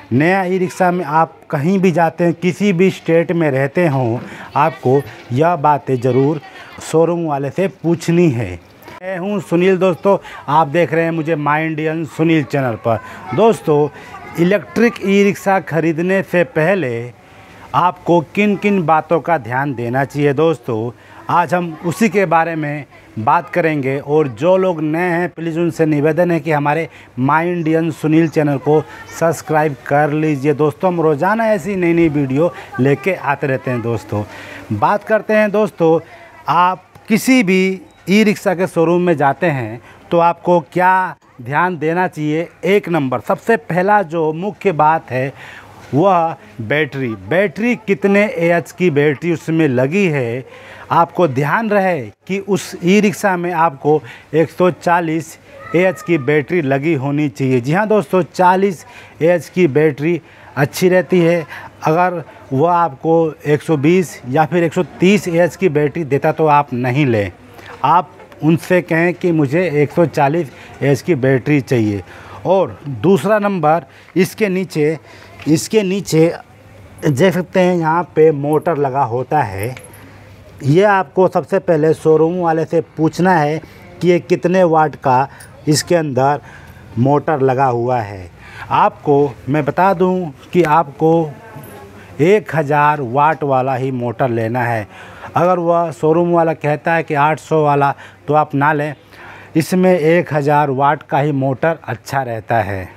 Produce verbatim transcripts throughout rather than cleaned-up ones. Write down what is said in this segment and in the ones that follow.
नया e rickshaw में आप कहीं भी जाते हैं, किसी भी स्टेट में रहते हों, आपको यह बातें ज़रूर शोरूम वाले से पूछनी है। मैं हूं सुनील दोस्तों, आप देख रहे हैं मुझे माय इंडियन सुनील चैनल पर। दोस्तों, इलेक्ट्रिक ई रिक्शा ख़रीदने से पहले आपको किन किन बातों का ध्यान देना चाहिए दोस्तों, आज हम उसी के बारे में बात करेंगे। और जो लोग नए हैं, प्लीज़ उनसे निवेदन है कि हमारे माय इंडियन सुनील चैनल को सब्सक्राइब कर लीजिए। दोस्तों, हम रोज़ाना ऐसी नई नई वीडियो लेके आते रहते हैं। दोस्तों, बात करते हैं दोस्तों, आप किसी भी ई रिक्शा के शोरूम में जाते हैं तो आपको क्या ध्यान देना चाहिए। एक नंबर, सबसे पहला जो मुख्य बात है वह बैटरी बैटरी कितने एच की बैटरी उसमें लगी है। आपको ध्यान रहे कि उस ई रिक्शा में आपको एक सौ चालीस एच की बैटरी लगी होनी चाहिए। जी हाँ दोस्तों, चालीस एच की बैटरी अच्छी रहती है। अगर वह आपको एक सौ बीस या फिर एक सौ तीस एच की बैटरी देता तो आप नहीं लें। आप उनसे कहें कि मुझे एक सौ चालीस एच की बैटरी चाहिए। और दूसरा नंबर, इसके नीचे इसके नीचे देख सकते हैं यहाँ पे मोटर लगा होता है। ये आपको सबसे पहले शोरूम वाले से पूछना है कि ये कितने वाट का इसके अंदर मोटर लगा हुआ है। आपको मैं बता दूं कि आपको एक हज़ार वाट वाला ही मोटर लेना है। अगर वह शोरूम वाला कहता है कि आठ सौ वाला तो आप ना लें, इसमें एक हज़ार वाट का ही मोटर अच्छा रहता है।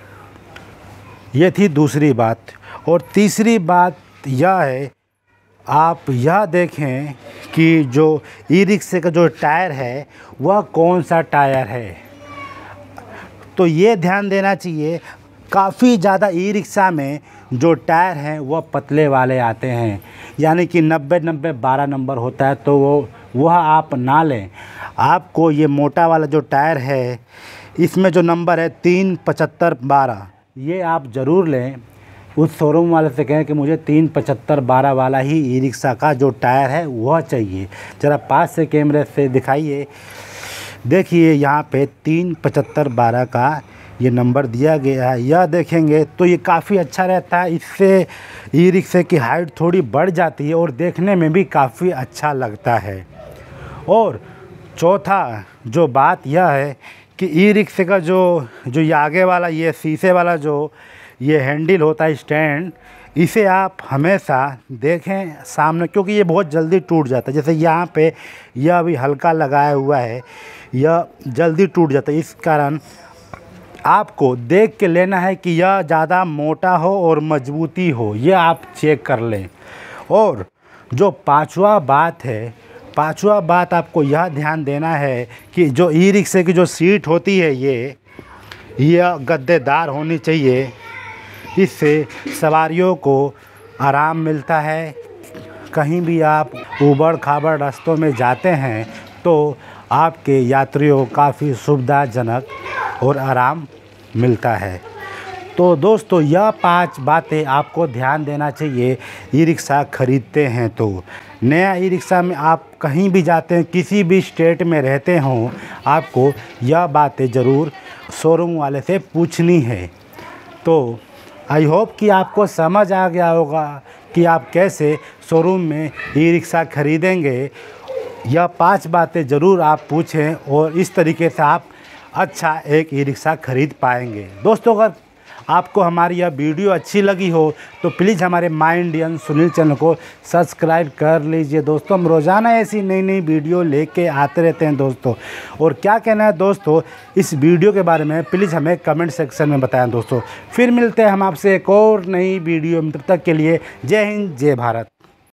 ये थी दूसरी बात। और तीसरी बात यह है, आप यह देखें कि जो ई रिक्शे का जो टायर है वह कौन सा टायर है। तो ये ध्यान देना चाहिए, काफ़ी ज़्यादा ई रिक्शा में जो टायर हैं वह पतले वाले आते हैं, यानी कि नब्बे नब्बे बारह नंबर होता है, तो वो वह आप ना लें। आपको ये मोटा वाला जो टायर है, इसमें जो नंबर है तीन पचहत्तर बारह, ये आप ज़रूर लें। उस शोरूम वाले से कहें कि मुझे तीन पचहत्तर बारह वाला ही ई रिक्शा का जो टायर है वह चाहिए। ज़रा पास से कैमरे से दिखाइए, देखिए यहाँ पे तीन पचहत्तर बारह का ये नंबर दिया गया है। यह देखेंगे तो ये काफ़ी अच्छा रहता है। इससे ई रिक्शे की हाइट थोड़ी बढ़ जाती है और देखने में भी काफ़ी अच्छा लगता है। और चौथा जो बात यह है कि ई रिक्शे का जो जो ये आगे वाला ये शीशे वाला जो ये हैंडल होता है, स्टैंड, इसे आप हमेशा देखें सामने, क्योंकि ये बहुत जल्दी टूट जाता है। जैसे यहाँ पे यह अभी हल्का लगाया हुआ है, यह जल्दी टूट जाता है। इस कारण आपको देख के लेना है कि यह ज़्यादा मोटा हो और मजबूती हो, यह आप चेक कर लें। और जो पांचवा बात है, पांचवा बात आपको यह ध्यान देना है कि जो ई रिक्शे की जो सीट होती है ये यह गद्देदार होनी चाहिए। इससे सवारियों को आराम मिलता है। कहीं भी आप ऊबड़ खाबड़ रास्तों में जाते हैं तो आपके यात्रियों को काफ़ी सुविधाजनक और आराम मिलता है। तो दोस्तों, यह पांच बातें आपको ध्यान देना चाहिए ई रिक्शा ख़रीदते हैं तो। नया ई रिक्शा में आप कहीं भी जाते हैं, किसी भी स्टेट में रहते हों, आपको यह बातें ज़रूर शोरूम वाले से पूछनी है। तो आई होप कि आपको समझ आ गया होगा कि आप कैसे शोरूम में ई रिक्शा ख़रीदेंगे। यह पांच बातें ज़रूर आप पूछें और इस तरीके से आप अच्छा एक ई रिक्शा ख़रीद पाएंगे। दोस्तों, अगर आपको हमारी यह वीडियो अच्छी लगी हो तो प्लीज़ हमारे माय इंडियन सुनील चैनल को सब्सक्राइब कर लीजिए। दोस्तों, हम रोज़ाना ऐसी नई नई वीडियो लेके आते रहते हैं दोस्तों। और क्या कहना है दोस्तों इस वीडियो के बारे में, प्लीज़ हमें कमेंट सेक्शन में बताएं दोस्तों। फिर मिलते हैं हम आपसे एक और नई वीडियो में, तब तक के लिए जय हिंद, जय भारत।